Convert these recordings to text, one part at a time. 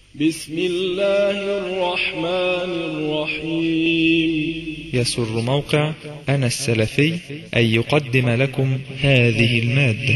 بسم الله الرحمن الرحيم. يسر موقع أنا السلفي أن يقدم لكم هذه المادة.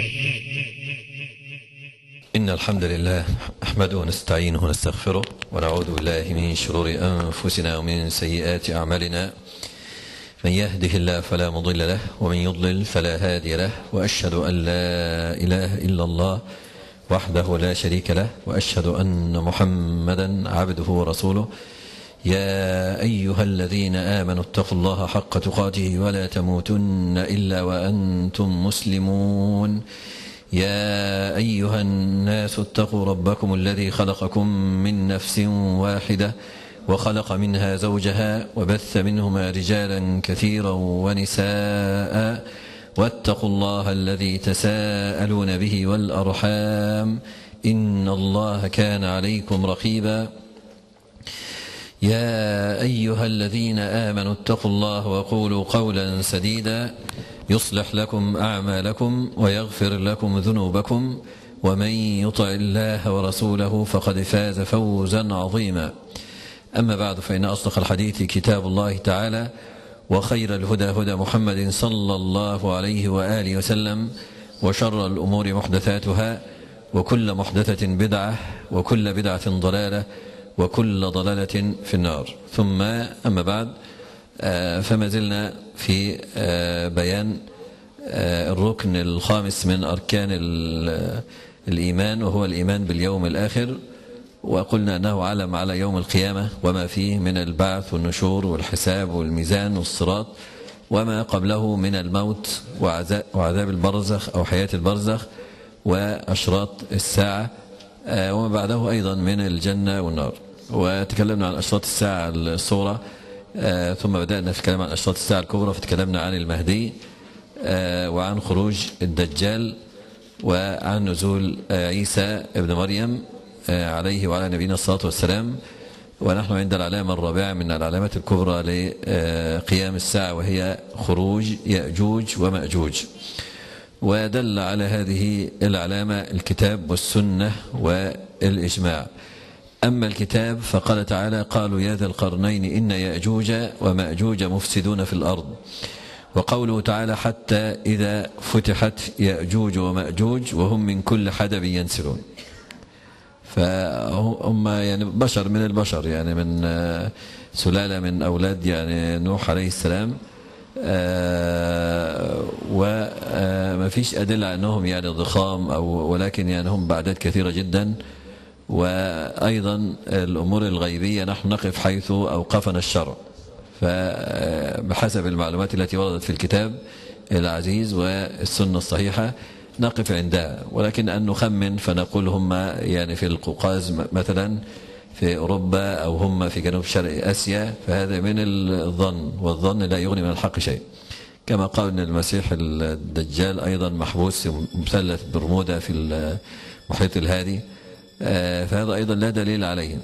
إن الحمد لله نحمده ونستعينه ونستغفره ونعوذ بالله من شرور أنفسنا ومن سيئات أعمالنا. من يهده الله فلا مضل له ومن يضلل فلا هادي له، وأشهد أن لا إله إلا الله وحده لا شريك له، وأشهد أن محمدا عبده ورسوله. يا أيها الذين آمنوا اتقوا الله حق تقاته ولا تموتن إلا وأنتم مسلمون. يا أيها الناس اتقوا ربكم الذي خلقكم من نفس واحدة وخلق منها زوجها وبث منهما رجالا كثيرا ونساء، واتقوا الله الذي تساءلون به والأرحام إن الله كان عليكم رقيبا. يا أيها الذين آمنوا اتقوا الله وقولوا قولا سديدا يصلح لكم أعمالكم ويغفر لكم ذنوبكم، ومن يطع الله ورسوله فقد فاز فوزا عظيما. أما بعد، فإن أصدق الحديث كتاب الله تعالى، وخير الهدى هدى محمد صلى الله عليه وآله وسلم، وشر الأمور محدثاتها، وكل محدثة بدعة، وكل بدعة ضلالة، وكل ضلالة في النار. ثم أما بعد، فما زلنا في بيان الركن الخامس من أركان الإيمان، وهو الإيمان باليوم الآخر. وقلنا أنه علم على يوم القيامة وما فيه من البعث والنشور والحساب والميزان والصراط، وما قبله من الموت وعذاب البرزخ أو حياة البرزخ وأشراط الساعة، وما بعده أيضا من الجنة والنار. وتكلمنا عن أشراط الساعة الصغرى، ثم بدأنا في الكلام عن أشراط الساعة الكبرى، فتكلمنا عن المهدي وعن خروج الدجال وعن نزول عيسى ابن مريم عليه وعلى نبينا الصلاة والسلام. ونحن عند العلامة الرابعة من العلامات الكبرى لقيام الساعة، وهي خروج يأجوج ومأجوج. ودل على هذه العلامة الكتاب والسنة والإجماع. أما الكتاب فقال تعالى: قالوا يا ذا القرنين إن يأجوج ومأجوج مفسدون في الأرض. وقوله تعالى: حتى إذا فتحت يأجوج ومأجوج وهم من كل حدب ينسلون. فهم يعني بشر من البشر، يعني من سلالة من أولاد يعني نوح عليه السلام، وما فيش أدلة أنهم يعني ضخام ولكن يعني هم بأعداد كثيرة جدا. وأيضا الأمور الغيبية نحن نقف حيث أوقفنا الشرع، فبحسب المعلومات التي وردت في الكتاب العزيز والسنة الصحيحة نقف عندها. ولكن أن نخمن فنقول هم يعني في القوقاز مثلا في أوروبا، أو هم في جنوب شرق آسيا، فهذا من الظن، والظن لا يغني من الحق شيء. كما قال أن المسيح الدجال أيضا محبوس في مثلث برمودا في المحيط الهادي، فهذا أيضا لا دليل عليه.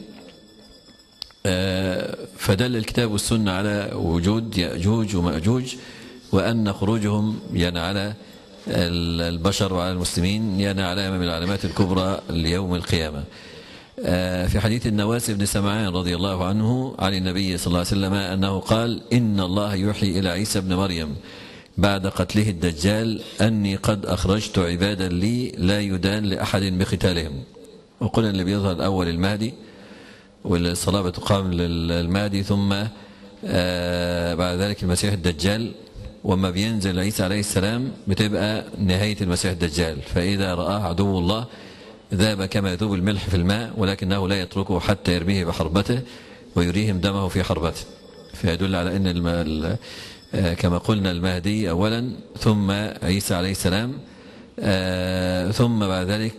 فدل الكتاب والسنة على وجود يأجوج ومأجوج، وأن خروجهم يعني على البشر وعلى المسلمين يعني علامة من العلامات الكبرى ليوم القيامة. في حديث النواس بن سمعان رضي الله عنه عن النبي صلى الله عليه وسلم أنه قال: إن الله يوحي إلى عيسى بن مريم بعد قتله الدجال أني قد أخرجت عبادا لي لا يدان لأحد بقتالهم. وقلنا اللي بيظهر الأول المهدي، والصلاة تقام للمهدي، ثم بعد ذلك المسيح الدجال. وما بينزل عيسى عليه السلام بتبقى نهاية المسيح الدجال، فإذا رآه عدو الله ذاب كما يذوب الملح في الماء، ولكنه لا يتركه حتى يرميه بحربته ويريهم دمه في حربته. فيدل على أن كما قلنا المهدي أولا، ثم عيسى عليه السلام، ثم بعد ذلك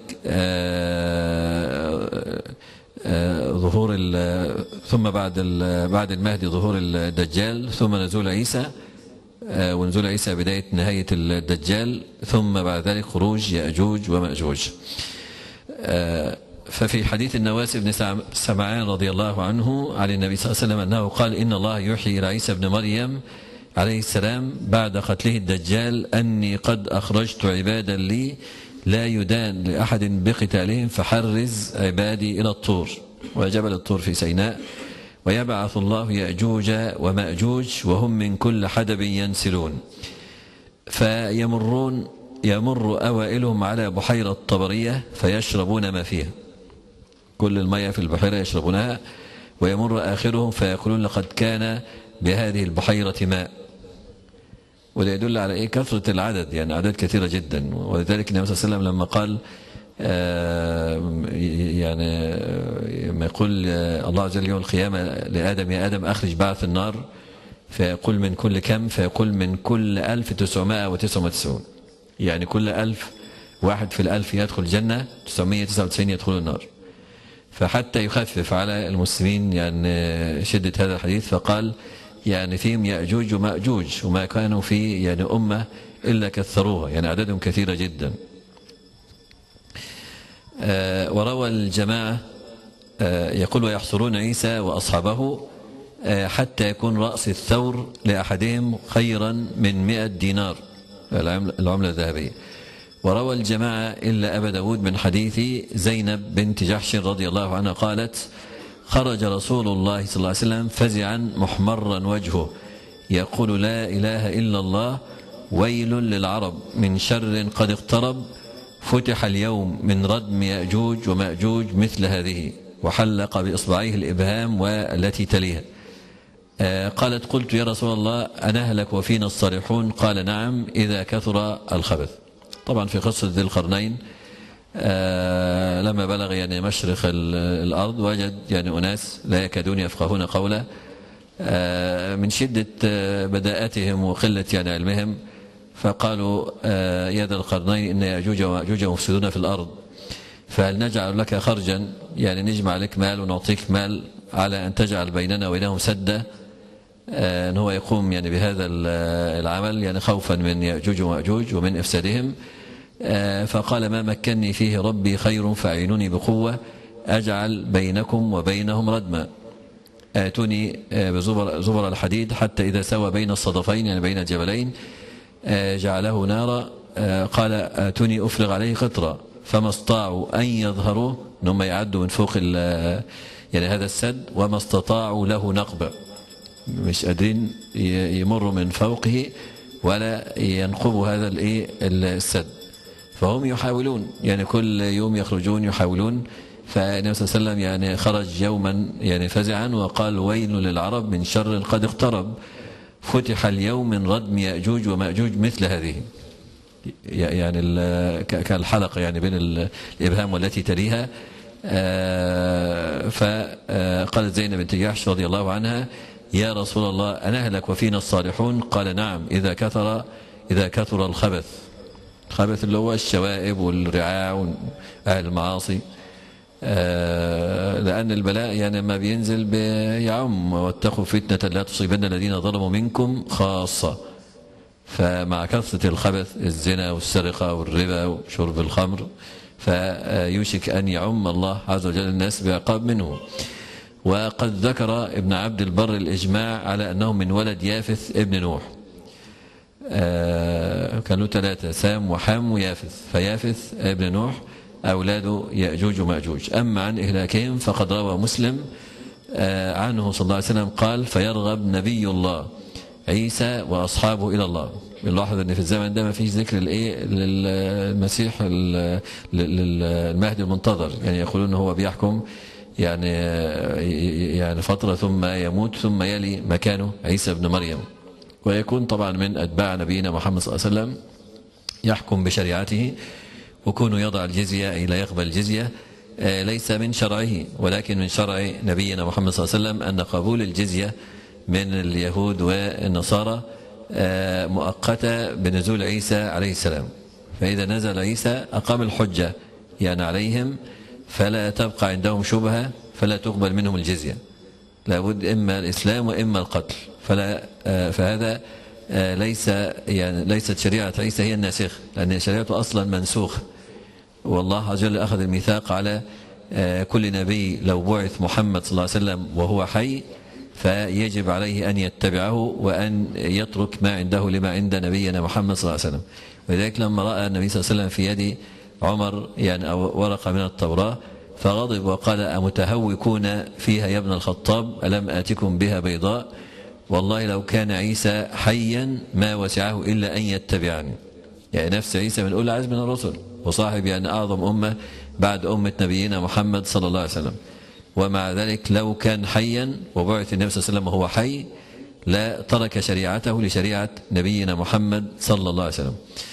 ثم بعد المهدي ظهور الدجال، ثم نزول عيسى، ونزول عيسى بداية نهاية الدجال، ثم بعد ذلك خروج يأجوج ومأجوج. ففي حديث النواس بن سمعان رضي الله عنه عن النبي صلى الله عليه وسلم أنه قال: إن الله يوحي إلى عيسى بن مريم عليه السلام بعد قتله الدجال أني قد أخرجت عبادا لي لا يدان لأحد بقتالهم فحرز عبادي إلى الطور. وجبل الطور في سيناء، ويبعث الله يأجوج ومأجوج وهم من كل حدب ينسلون، يمر أوائلهم على بحيرة طبرية فيشربون ما فيها، كل المياه في البحيرة يشربونها، ويمر آخرهم فيقولون لقد كان بهذه البحيرة ماء. وده يدل على إيه؟ كثرة العدد، يعني أعداد كثيرة جدا. ولذلك النبي صلى الله عليه وسلم لما قال يعني ما يقول الله عز وجل يوم القيامة لآدم يا آدم أخرج بعث النار، فيقول من كل كم؟ فيقول من كل 1999، يعني كل 1000 واحد في 1000 يدخل الجنة، 999 يدخل النار. فحتى يخفف على المسلمين يعني شدة هذا الحديث، فقال يعني فيهم يأجوج ومأجوج وما كانوا في يعني أمة إلا كثروها، يعني عددهم كثيرة جدا. وروى الجماعة يقول ويحصرون عيسى وأصحابه حتى يكون رأس الثور لأحدهم خيرا من 100 دينار العملة الذهبية. وروى الجماعة إلا أبا داود من حديث زينب بنت جحش رضي الله عنها قالت خرج رسول الله صلى الله عليه وسلم فزعا محمرا وجهه يقول لا إله إلا الله ويل للعرب من شر قد اقترب فتح اليوم من ردم يأجوج ومأجوج مثل هذه، وحلق بإصبعيه الإبهام والتي تليها. قالت قلت يا رسول الله أنهلك وفينا الصالحون؟ قال نعم إذا كثر الخبث. طبعا في قصة ذي القرنين لما بلغ يعني مشرق الأرض وجد يعني أناس لا يكادون يفقهون قولا من شدة بداءتهم وقلة يعني علمهم، فقالوا يا ذا القرنين إن يأجوج ومأجوج مفسدون في الأرض، فهل نجعل لك خرجا، يعني نجمع لك مال ونعطيك مال على أن تجعل بيننا وبينهم سدا، أن هو يقوم يعني بهذا العمل يعني خوفا من يأجوج ومأجوج ومن إفسادهم. فقال ما مكنني فيه ربي خير فأعينوني بقوة أجعل بينكم وبينهم ردما، آتوني بزبر الحديد حتى إذا سوى بين الصدفين يعني بين الجبلين جعله نارا، قال آتوني أفرغ عليه قطرة، فما استطاعوا أن يظهروه أنهم يعدوا من فوق يعني هذا السد، وما استطاعوا له نقبة، مش قادرين يمروا من فوقه ولا ينقبوا هذا السد. فهم يحاولون يعني كل يوم يخرجون يحاولون. فالنبي صلى الله عليه وسلم يعني خرج يوما يعني فزعا وقال ويل للعرب من شر قد اقترب فتح اليوم من ردم يأجوج ومأجوج مثل هذه، يعني كالحلقة يعني بين الإبهام والتي تليها. فقالت زينب بنت جحش رضي الله عنها يا رسول الله أنهلك وفينا الصالحون؟ قال نعم إذا كثر الخبث. الخبث اللي هو الشوائب والرعاع وأهل المعاصي، لأن البلاء يعني ما بينزل بيعم واتقوا فتنة لا تصيبن الذين ظلموا منكم خاصة. فمع كثرة الخبث الزنا والسرقة والربا وشرب الخمر فيوشك أن يعم الله عز وجل الناس بعقاب منه. وقد ذكر ابن عبد البر الإجماع على أنه من ولد يافث ابن نوح، كانوا 3 سام وحام ويافث، فيافث ابن نوح أولاده يأجوج ومأجوج. أما عن إهلاكهم فقد روى مسلم عنه صلى الله عليه وسلم قال فيرغب نبي الله عيسى وأصحابه إلى الله. بنلاحظ أن في الزمن ده ما فيش ذكر للمسيح المهدي المنتظر، يعني يقولون هو بيحكم يعني فترة ثم يموت ثم يلي مكانه عيسى بن مريم، ويكون طبعا من أتباع نبينا محمد صلى الله عليه وسلم يحكم بشريعته، وكونه يضع الجزية أي لا يقبل الجزية ليس من شرعه ولكن من شرع نبينا محمد صلى الله عليه وسلم أن قبول الجزية من اليهود والنصارى مؤقتة بنزول عيسى عليه السلام. فإذا نزل عيسى أقام الحجة يعني عليهم، فلا تبقى عندهم شبهة فلا تقبل منهم الجزية، لابد إما الإسلام وإما القتل. فهذا ليست شريعة عيسى هي الناسخ، لأن شريعته أصلا منسوخ، والله عز وجل أخذ الميثاق على كل نبي لو بعث محمد صلى الله عليه وسلم وهو حي فيجب عليه أن يتبعه وأن يترك ما عنده لما عند نبينا محمد صلى الله عليه وسلم. ولذلك لما رأى النبي صلى الله عليه وسلم في يد عمر يعني ورقة من التوراة فغضب وقال: أمتهوكون فيها يا ابن الخطاب؟ ألم آتكم بها بيضاء؟ والله لو كان عيسى حيا ما وسعه إلا أن يتبعني. يعني نفس عيسى من أولي العزم من الرسل، وصاحب يعني أعظم أمة بعد أمة نبينا محمد صلى الله عليه وسلم، ومع ذلك لو كان حيا وبعث النبي صلى الله عليه وسلم وهو حي لا ترك شريعته لشريعة نبينا محمد صلى الله عليه وسلم.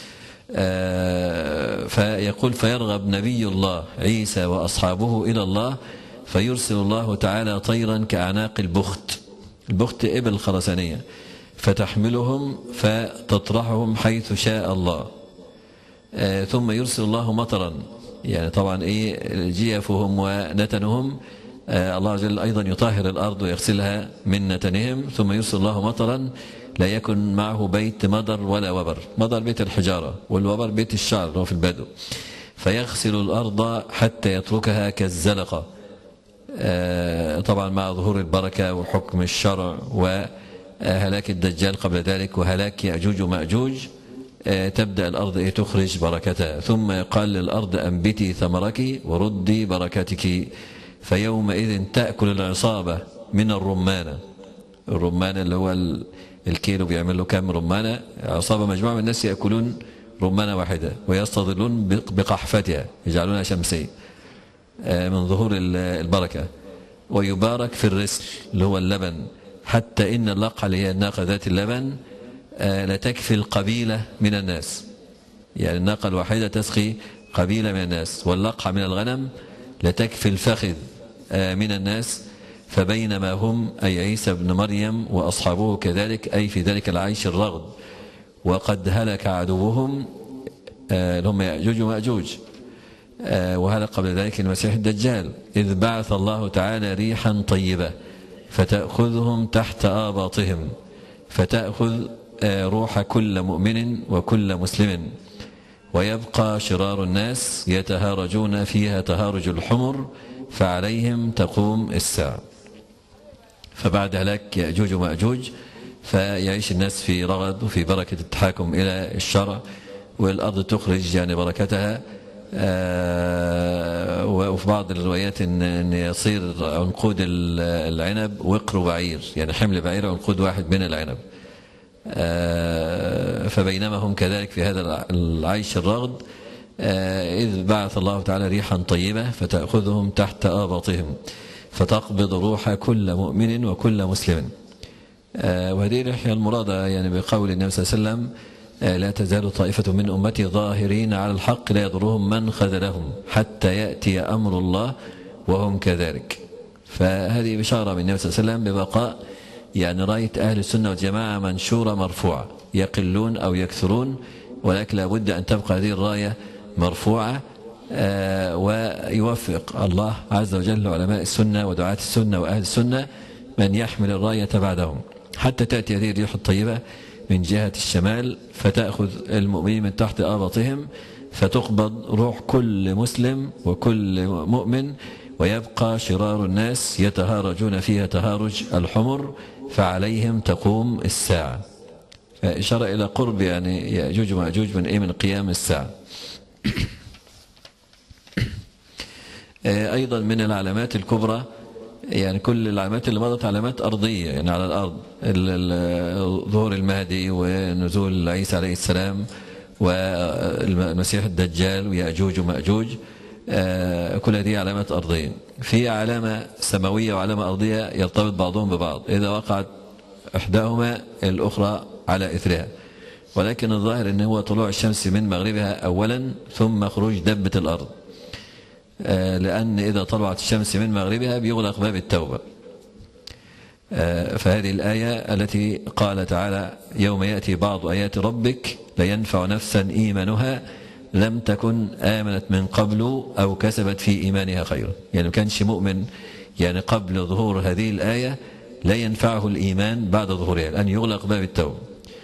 فيقول: فيرغب نبي الله عيسى وأصحابه إلى الله فيرسل الله تعالى طيرا كأعناق البخت. البخت إبل خرسانية، فتحملهم فتطرحهم حيث شاء الله. ثم يرسل الله مطرا، يعني طبعا جيفهم ونتنهم الله عز وجل أيضا يطهر الأرض ويغسلها من نتنهم. ثم يرسل الله مطرا لا يكن معه بيت مضر ولا وبر. مضر بيت الحجارة، والوبر بيت الشعر في البدو. فيغسل الأرض حتى يتركها كالزلقة، طبعا مع ظهور البركة وحكم الشرع وهلاك الدجال قبل ذلك وهلاك يأجوج ومأجوج. تبدأ الأرض تخرج بركتها. ثم يقال للأرض: أنبتي ثمرك وردي بركتك. فيومئذ تأكل العصابة من الرمانة. الرمانة اللي هو الكيلو بيعمل له كام رمانة؟ عصابة مجموعة من الناس يأكلون رمانة واحدة ويستظلون بقحفتها، يجعلونها شمسية من ظهور البركة. ويبارك في الرسل اللي هو اللبن، حتى إن اللقحة اللي هي الناقة ذات اللبن لا تكفي القبيلة من الناس. يعني الناقة الواحدة تسقي قبيلة من الناس، واللقحة من الغنم لا تكفي الفخذ من الناس. فبينما هم أي عيسى بن مريم وأصحابه كذلك، أي في ذلك العيش الرغد، وقد هلك عدوهم اللي هم يأجوج ومأجوج، وهلك قبل ذلك المسيح الدجال، إذ بعث الله تعالى ريحا طيبة فتأخذهم تحت آباطهم، فتأخذ روح كل مؤمن وكل مسلم، ويبقى شرار الناس يتهارجون فيها تهارج الحمر، فعليهم تقوم الساعة. فبعد هلاك يأجوج ومأجوج فيعيش الناس في رغد وفي بركة التحاكم إلى الشرع، والأرض تخرج يعني بركتها. وفي بعض الروايات أن يصير عنقود العنب وقر بعير، يعني حمل بعير عنقود واحد من العنب. فبينما هم كذلك في هذا العيش الرغد، إذ بعث الله تعالى ريحا طيبة فتأخذهم تحت آباطهم، فتقبض روح كل مؤمن وكل مسلم. وهذه الريح المرادة يعني بقول النبي صلى الله عليه وسلم: لا تزال طائفة من أمتي ظاهرين على الحق لا يضرهم من خذلهم حتى يأتي أمر الله وهم كذلك. فهذه بشارة من النبي صلى الله عليه وسلم ببقاء يعني راية أهل السنة والجماعة منشورة مرفوعة، يقلون أو يكثرون، ولكن لابد أن تبقى هذه الراية مرفوعة. ويوفق الله عز وجل علماء السنة ودعاة السنة وأهل السنة من يحمل الراية بعدهم، حتى تأتي هذه الريح الطيبة من جهة الشمال فتأخذ المؤمنين من تحت آباطهم، فتقبض روح كل مسلم وكل مؤمن، ويبقى شرار الناس يتهارجون فيها تهارج الحمر، فعليهم تقوم الساعة. فإشارة إلى قرب يعني يأجوج ومأجوج من قيام الساعة. أيضا من العلامات الكبرى، يعني كل العلامات اللي مضت علامات أرضية يعني على الأرض، ظهور المهدي ونزول عيسى عليه السلام والمسيح الدجال ويأجوج ومأجوج، كل هذه علامات أرضية. في علامة سماوية وعلامة أرضية يرتبط بعضهم ببعض، إذا وقعت إحداهما الأخرى على إثرها، ولكن الظاهر أنه هو طلوع الشمس من مغربها أولا ثم خروج دبة الأرض، لأن إذا طلعت الشمس من مغربها بيغلق باب التوبة. فهذه الآية التي قال تعالى: يوم يأتي بعض آيات ربك لا ينفع نفسا إيمانها لم تكن آمنت من قبل أو كسبت في إيمانها خيرا. يعني ما كانش مؤمن يعني قبل ظهور هذه الآية لا ينفعه الإيمان بعد ظهورها، لأن يغلق باب التوبة.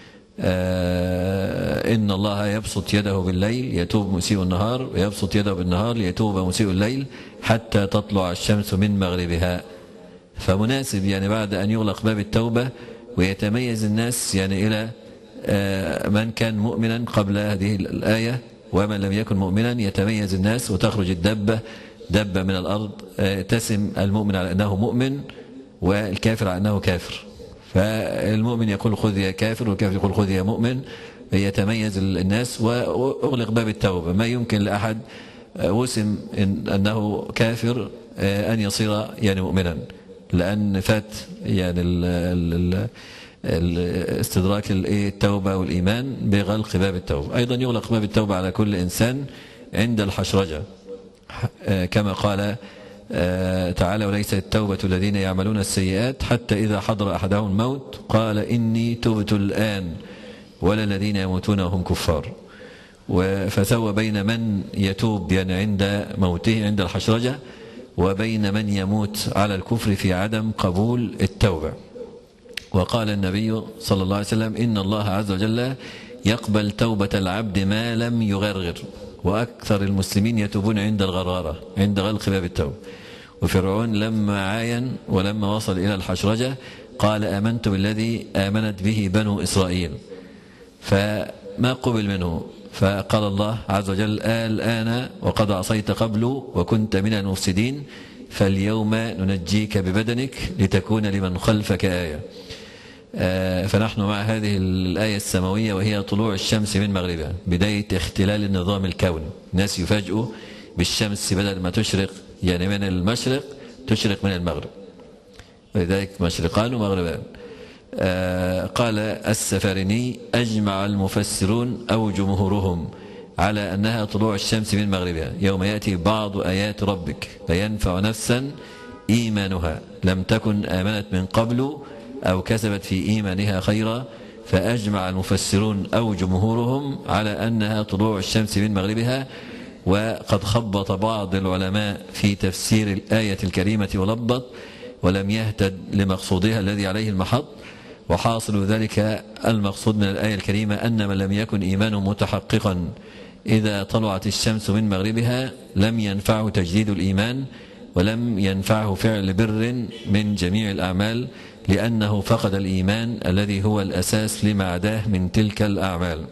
إن الله يبسط يده بالليل يتوب مسيء النهار، ويبسط يده بالنهار ليتوب مسيء الليل حتى تطلع الشمس من مغربها. فمناسب يعني بعد أن يغلق باب التوبة ويتميز الناس يعني إلى من كان مؤمنا قبل هذه الآية ومن لم يكن مؤمنا، يتميز الناس وتخرج الدبة دابة من الأرض تسم المؤمن على أنه مؤمن والكافر على أنه كافر، فالمؤمن يقول خذ يا كافر والكافر يقول خذ يا مؤمن، يتميز الناس وأغلق باب التوبة. ما يمكن لأحد وسم أنه كافر أن يصير يعني مؤمنا، لأن فات يعني استدراك التوبة والإيمان بغلق باب التوبة. أيضا يغلق باب التوبة على كل إنسان عند الحشرجة، كما قال تعالى وليس التوبة الذين يعملون السيئات حتى إذا حضر أحدهم الموت قال إني تبت الآن ولا الذين يموتون وهم كفار. فسوى بين من يتوب يعني عند موته عند الحشرجة وبين من يموت على الكفر في عدم قبول التوبة. وقال النبي صلى الله عليه وسلم إن الله عز وجل يقبل توبة العبد ما لم يغرغر، وأكثر المسلمين يتوبون عند الغرارة عند غلق باب التوبة. وفرعون لما عاين ولما وصل إلى الحشرجة قال آمنت بالذي آمنت به بنو إسرائيل، فما قبل منه، فقال الله عز وجل الآن وقد عصيت قبل وكنت من المفسدين فاليوم ننجيك ببدنك لتكون لمن خلفك آية. فنحن مع هذه الآية السماوية وهي طلوع الشمس من مغربها، بداية اختلال النظام الكوني. الناس يفاجئوا بالشمس بدل ما تشرق يعني من المشرق تشرق من المغرب، ولذلك مشرقان ومغربان. قال السفاريني أجمع المفسرون أو جمهورهم على أنها طلوع الشمس من مغربها يوم يأتي بعض آيات ربك فينفع نفسا إيمانها لم تكن آمنت من قبل أو كسبت في إيمانها خيرا. فأجمع المفسرون أو جمهورهم على أنها طلوع الشمس من مغربها. وقد خبط بعض العلماء في تفسير الآية الكريمة ولبط ولم يهتد لمقصودها الذي عليه المحط. وحاصل ذلك المقصود من الآية الكريمة أن من لم يكن إيمانه متحققا إذا طلعت الشمس من مغربها لم ينفعه تجديد الإيمان ولم ينفعه فعل بر من جميع الأعمال، لأنه فقد الإيمان الذي هو الأساس لما عداه من تلك الأعمال.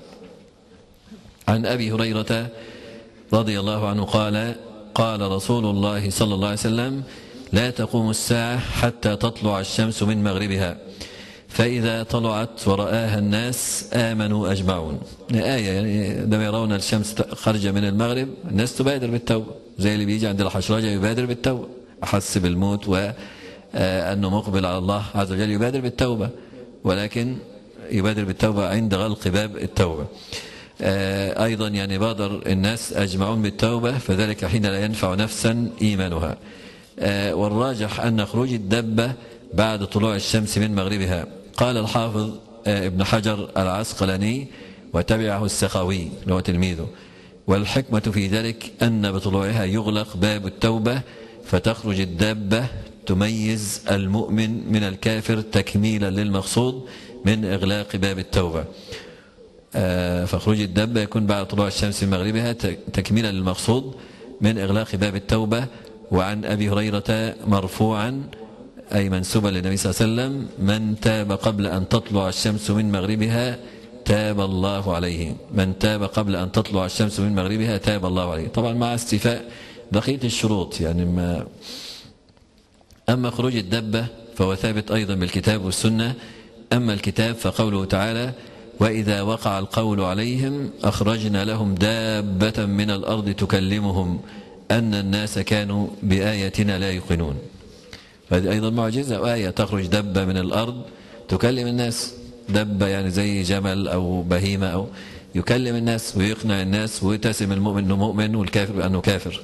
عن أبي هريرة رضي الله عنه قال قال رسول الله صلى الله عليه وسلم لا تقوم الساعة حتى تطلع الشمس من مغربها، فإذا طلعت ورآها الناس آمنوا أجمعون. آية يعني لما يرون الشمس خارجة من المغرب الناس تبادر بالتوبة، زي اللي بيجي عند الحشرجة يبادر بالتوبة، أحس بالموت وأنه مقبل على الله عز وجل يبادر بالتوبة، ولكن يبادر بالتوبة عند غلق باب التوبة. أيضا يعني بادر الناس أجمعون بالتوبة، فذلك حين لا ينفع نفسا إيمانها. والراجح أن خروج الدبة بعد طلوع الشمس من مغربها. قال الحافظ ابن حجر العسقلاني وتبعه السخاوي اللي هو تلميذه والحكمة في ذلك أن بطلوعها يغلق باب التوبة فتخرج الدابة تميز المؤمن من الكافر تكميلا للمقصود من إغلاق باب التوبة. فخروج الدابة يكون بعد طلوع الشمس من مغربها تكميلا للمقصود من إغلاق باب التوبة. وعن أبي هريرة مرفوعا أي منسوبا للنبي صلى الله عليه وسلم من تاب قبل أن تطلع الشمس من مغربها تاب الله عليه، من تاب قبل أن تطلع الشمس من مغربها تاب الله عليه، طبعا مع استيفاء بقية الشروط يعني ما. أما خروج الدبة فهو ثابت أيضا بالكتاب والسنة. أما الكتاب فقوله تعالى وإذا وقع القول عليهم أخرجنا لهم دابة من الأرض تكلمهم أن الناس كانوا بآياتنا لا يوقنون. هذه أيضا معجزة وآية تخرج دبة من الأرض تكلم الناس، دبة يعني زي جمل أو بهيمة أو يكلم الناس ويقنع الناس ويتسم المؤمن أنه مؤمن والكافر بأنه كافر.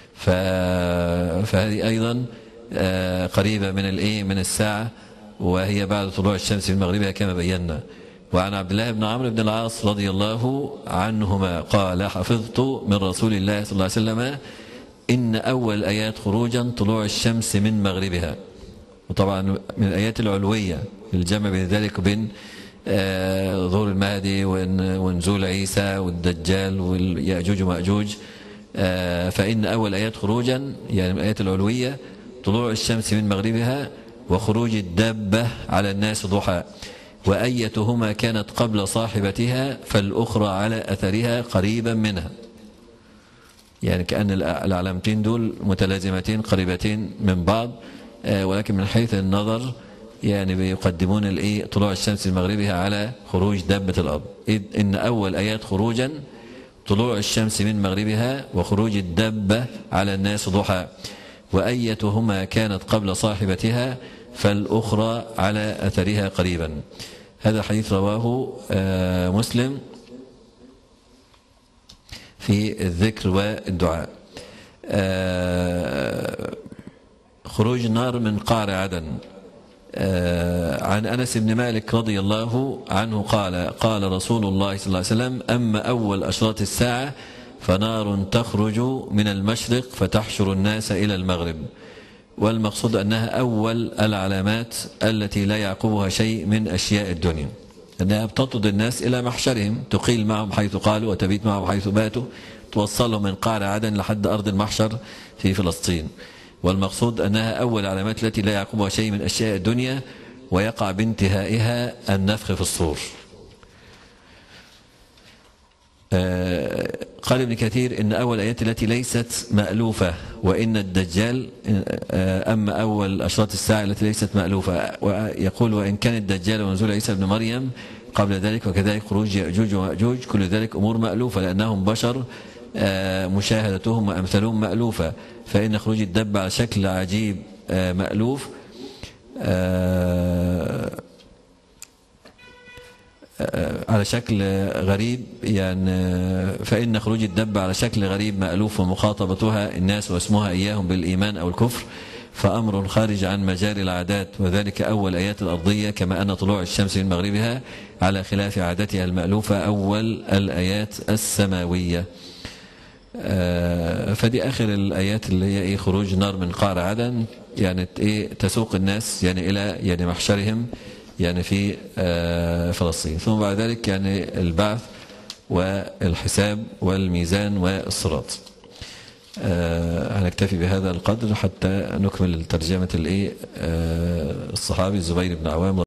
فهذه أيضا قريبة من الساعة وهي بعد طلوع الشمس من مغربها كما بينا. وعن عبد الله بن عمرو بن العاص رضي الله عنهما قال حفظت من رسول الله صلى الله عليه وسلم إن أول آيات خروجا طلوع الشمس من مغربها. وطبعا من الآيات العلوية الجمع بين ذلك وبين ظهور المهدي ونزول عيسى والدجال واليأجوج ومأجوج. فإن أول آيات خروجا يعني من الآيات العلوية طلوع الشمس من مغربها وخروج الدابة على الناس ضحى، وأيتهما كانت قبل صاحبتها فالأخرى على أثرها قريبا منها. يعني كأن العلامتين دول متلازمتين قريبتين من بعض، ولكن من حيث النظر يعني بيقدمون الايه طلوع الشمس من مغربها على خروج دابة الأرض، إذ إن أول آيات خروجا طلوع الشمس من مغربها وخروج الدابة على الناس ضحى، وأيتهما كانت قبل صاحبتها فالأخرى على أثرها قريبا. هذا الحديث رواه مسلم في الذكر والدعاء. خروج النار من قعر عدن. عن أنس بن مالك رضي الله عنه قال قال رسول الله صلى الله عليه وسلم: أما أول أشراط الساعة فنار تخرج من المشرق فتحشر الناس إلى المغرب. والمقصود أنها أول العلامات التي لا يعقبها شيء من أشياء الدنيا، أنها بتطرد الناس إلى محشرهم، تقيل معهم حيث قالوا وتبيت معهم حيث باتوا، توصلهم من قعر عدن لحد أرض المحشر في فلسطين. والمقصود أنها أول العلامات التي لا يعقبها شيء من أشياء الدنيا، ويقع بانتهائها النفخ في الصور. قال ابن كثير: إن أول الآيات التي ليست مألوفة، وإن الدجال أما أول أشراط الساعة التي ليست مألوفة. ويقول: وإن كان الدجال ونزول عيسى بن مريم قبل ذلك، وكذلك خروج يأجوج ومأجوج، كل ذلك أمور مألوفة، لأنهم بشر مشاهدتهم وأمثالهم مألوفة. فإن خروج الدب على شكل عجيب مألوف، على شكل غريب، يعني فإن خروج الدب على شكل غريب مألوف، ومخاطبتها الناس واسمها إياهم بالإيمان أو الكفر، فأمر خارج عن مجال العادات، وذلك أول آيات الأرضية، كما أن طلوع الشمس من مغربها على خلاف عادتها المألوفة أول الآيات السماوية. فدي آخر الآيات اللي هي خروج نار من قعر عدن، يعني تسوق الناس يعني إلى يعني محشرهم يعني في فلسطين. ثم بعد ذلك يعني البعث والحساب والميزان والصراط. هنكتفي بهذا القدر حتى نكمل ترجمة الصحابي الزبير بن عوام